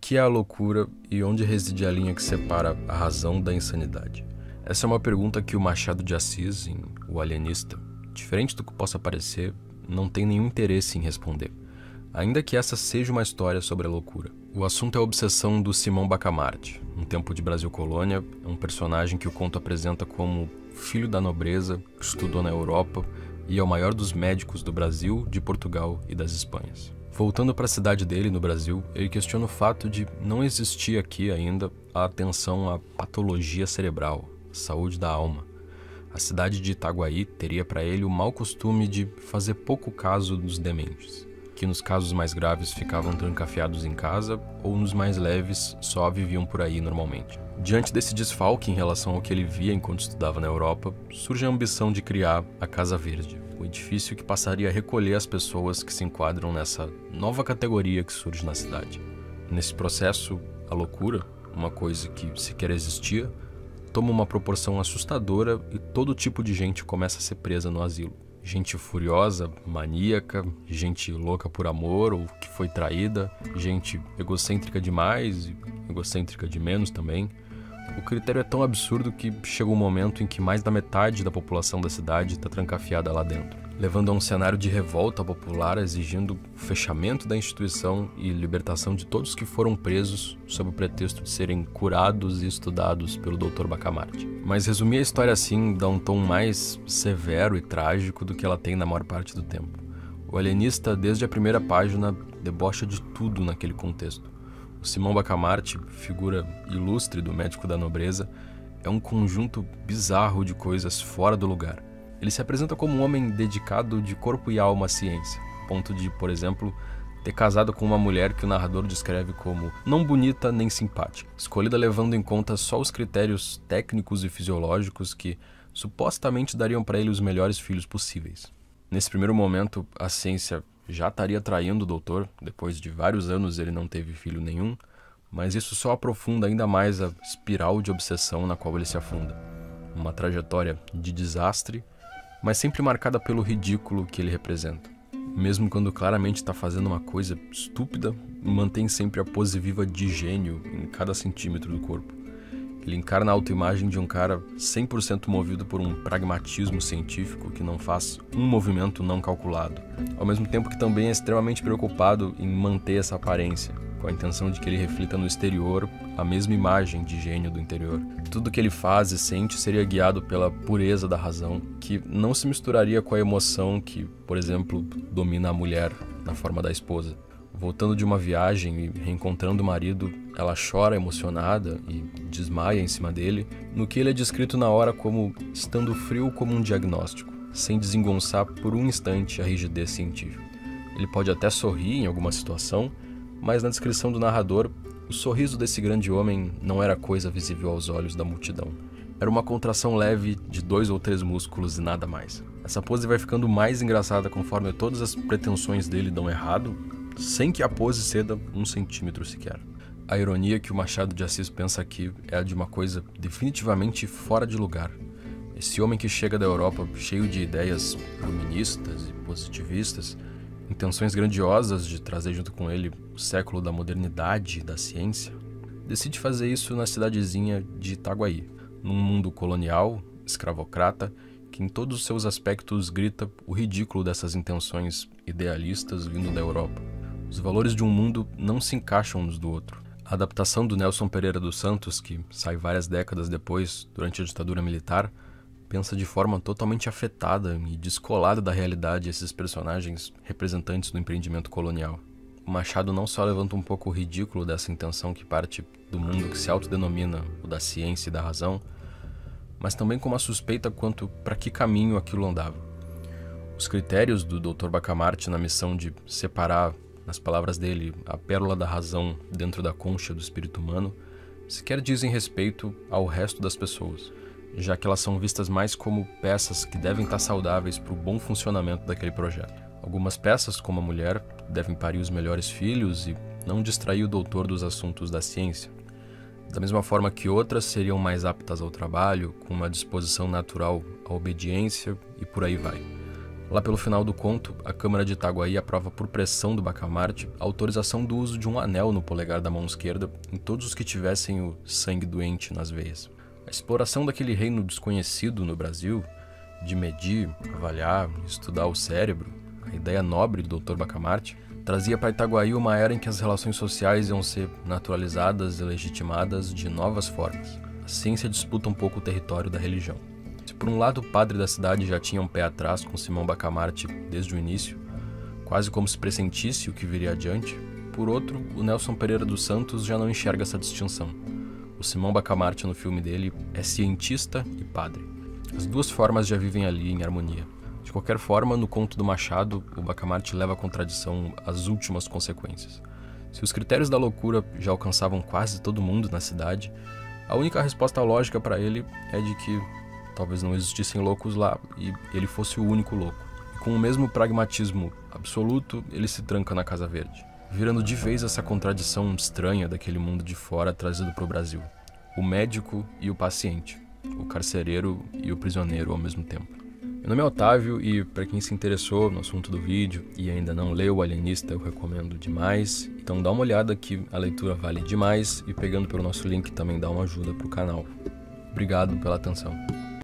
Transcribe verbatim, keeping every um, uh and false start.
que é a loucura e onde reside a linha que separa a razão da insanidade? Essa é uma pergunta que o Machado de Assis, em O Alienista, diferente do que possa parecer, não tem nenhum interesse em responder, ainda que essa seja uma história sobre a loucura. O assunto é a obsessão do Simão Bacamarte. Um tempo de Brasil Colônia, é um personagem que o conto apresenta como filho da nobreza, que estudou na Europa e é o maior dos médicos do Brasil, de Portugal e das Espanhas. Voltando para a cidade dele, no Brasil, ele questiona o fato de não existir aqui ainda a atenção à patologia cerebral, à saúde da alma. A cidade de Itaguaí teria para ele o mau costume de fazer pouco caso dos dementes, que nos casos mais graves ficavam trancafiados em casa ou nos mais leves só viviam por aí normalmente. Diante desse desfalque em relação ao que ele via enquanto estudava na Europa, surge a ambição de criar a Casa Verde, o edifício que passaria a recolher as pessoas que se enquadram nessa nova categoria que surge na cidade. Nesse processo, a loucura, uma coisa que sequer existia, toma uma proporção assustadora e todo tipo de gente começa a ser presa no asilo. Gente furiosa, maníaca, gente louca por amor ou que foi traída, gente egocêntrica demais e egocêntrica de menos também. O critério é tão absurdo que chega um momento em que mais da metade da população da cidade está trancafiada lá dentro, levando a um cenário de revolta popular exigindo o fechamento da instituição e libertação de todos que foram presos sob o pretexto de serem curados e estudados pelo doutor Bacamarte. Mas resumir a história assim dá um tom mais severo e trágico do que ela tem na maior parte do tempo. O alienista, desde a primeira página, debocha de tudo naquele contexto. O Simão Bacamarte, figura ilustre do médico da nobreza, é um conjunto bizarro de coisas fora do lugar. Ele se apresenta como um homem dedicado de corpo e alma à ciência, a ponto de, por exemplo, ter casado com uma mulher que o narrador descreve como não bonita nem simpática, escolhida levando em conta só os critérios técnicos e fisiológicos que supostamente dariam para ele os melhores filhos possíveis. Nesse primeiro momento, a ciência já estaria traindo o doutor, depois de vários anos ele não teve filho nenhum, mas isso só aprofunda ainda mais a espiral de obsessão na qual ele se afunda. Uma trajetória de desastre, mas sempre marcada pelo ridículo que ele representa. Mesmo quando claramente está fazendo uma coisa estúpida, mantém sempre a pose viva de gênio em cada centímetro do corpo. Ele encarna a autoimagem de um cara cem por cento movido por um pragmatismo científico que não faz um movimento não calculado, ao mesmo tempo que também é extremamente preocupado em manter essa aparência, com a intenção de que ele reflita no exterior a mesma imagem de gênio do interior. Tudo que ele faz e sente seria guiado pela pureza da razão, que não se misturaria com a emoção que, por exemplo, domina a mulher na forma da esposa. Voltando de uma viagem e reencontrando o marido, ela chora emocionada e desmaia em cima dele, no que ele é descrito na hora como estando frio como um diagnóstico, sem desengonçar por um instante a rigidez científica. Ele pode até sorrir em alguma situação, mas na descrição do narrador, o sorriso desse grande homem não era coisa visível aos olhos da multidão. Era uma contração leve de dois ou três músculos e nada mais. Essa pose vai ficando mais engraçada conforme todas as pretensões dele dão errado, sem que a pose ceda um centímetro sequer. A ironia que o Machado de Assis pensa aqui é a de uma coisa definitivamente fora de lugar. Esse homem que chega da Europa cheio de ideias iluministas e positivistas, intenções grandiosas de trazer junto com ele o século da modernidade e da ciência, decide fazer isso na cidadezinha de Itaguaí, num mundo colonial, escravocrata, que em todos os seus aspectos grita o ridículo dessas intenções idealistas vindo da Europa. Os valores de um mundo não se encaixam uns do outro. A adaptação do Nelson Pereira dos Santos, que sai várias décadas depois, durante a ditadura militar, pensa de forma totalmente afetada e descolada da realidade esses personagens representantes do empreendimento colonial. O Machado não só levanta um pouco o ridículo dessa intenção que parte do mundo que se autodenomina o da ciência e da razão, mas também com uma suspeita quanto para que caminho aquilo andava. Os critérios do doutor Bacamarte na missão de separar, nas palavras dele, a pérola da razão dentro da concha do espírito humano, sequer dizem respeito ao resto das pessoas, já que elas são vistas mais como peças que devem estar saudáveis para o bom funcionamento daquele projeto. Algumas peças, como a mulher, devem parir os melhores filhos e não distrair o doutor dos assuntos da ciência, da mesma forma que outras seriam mais aptas ao trabalho, com uma disposição natural à obediência e por aí vai. Lá pelo final do conto, a Câmara de Itaguaí aprova por pressão do Bacamarte a autorização do uso de um anel no polegar da mão esquerda em todos os que tivessem o sangue doente nas veias. A exploração daquele reino desconhecido no Brasil, de medir, avaliar, estudar o cérebro, a ideia nobre do doutor Bacamarte, trazia para Itaguaí uma era em que as relações sociais iam ser naturalizadas e legitimadas de novas formas. A ciência disputa um pouco o território da religião. Se por um lado o padre da cidade já tinha um pé atrás com Simão Bacamarte desde o início, quase como se pressentisse o que viria adiante, por outro, o Nelson Pereira dos Santos já não enxerga essa distinção. O Simão Bacamarte no filme dele é cientista e padre. As duas formas já vivem ali em harmonia. De qualquer forma, no conto do Machado, o Bacamarte leva a contradição às últimas consequências. Se os critérios da loucura já alcançavam quase todo mundo na cidade, a única resposta lógica para ele é de que talvez não existissem loucos lá e ele fosse o único louco. E com o mesmo pragmatismo absoluto, ele se tranca na Casa Verde, virando de vez essa contradição estranha daquele mundo de fora trazido para o Brasil. O médico e o paciente, o carcereiro e o prisioneiro ao mesmo tempo. Meu nome é Otávio e, para quem se interessou no assunto do vídeo e ainda não leu O Alienista, eu recomendo demais. Então dá uma olhada que a leitura vale demais e pegando pelo nosso link também dá uma ajuda para o canal. Obrigado pela atenção.